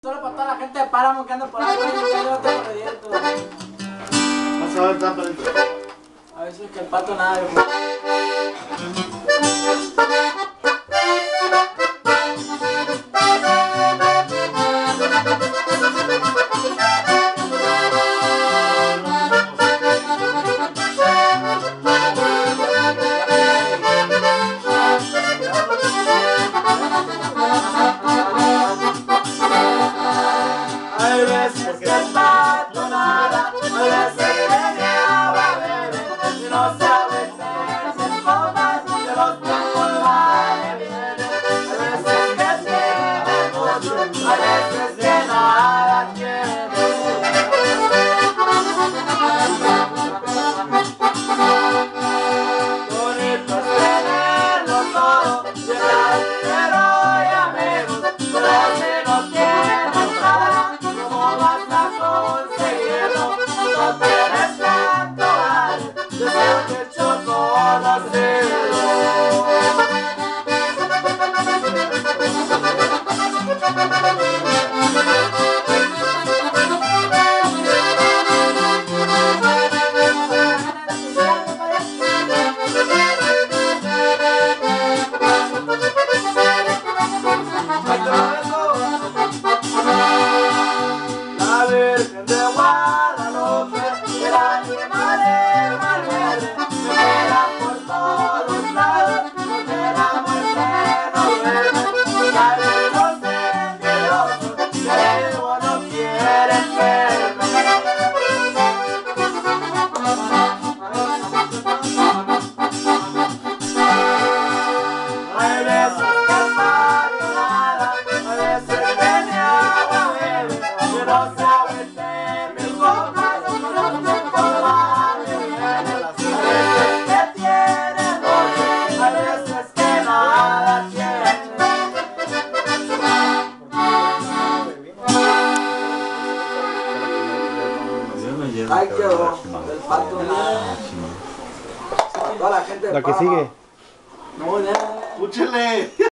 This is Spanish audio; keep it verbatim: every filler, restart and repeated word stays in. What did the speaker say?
Solo para toda la gente de Páramo que anda por ahí, güey, que yo tengo reviento. Vamos a ver tanto dentro. A ver si es que el pato nada, güey. Hay veces que el pato nada, hay veces que mi agua bebe, y no sabe hacerse copas de los tiempos van y vienen. Hay veces que tiene mucho, hay veces que nada tiene. Bonito es tenerlo todo, llegar pero y amigos, pero si no tienes nada, ¿cómo vas a conseguirlo? No tienes tanto vale, deseo que yo conocerlo. La Virgen de Guadalupe, el animal es mal verde, me mira por todos lados, donde la muerte no duerme. Caen los envidiosos, que luego no quieren verme. Hay veces que el pato nada, hay veces que mi agua bebe, pero sabe de mis copas, los tiempos van y vienen. Hay veces que tiene mucho, hay veces que nada tiene. Ay, quedó, el pato nada. Toda la gente de La que Páramo. sigue. No, ya. Escúchele.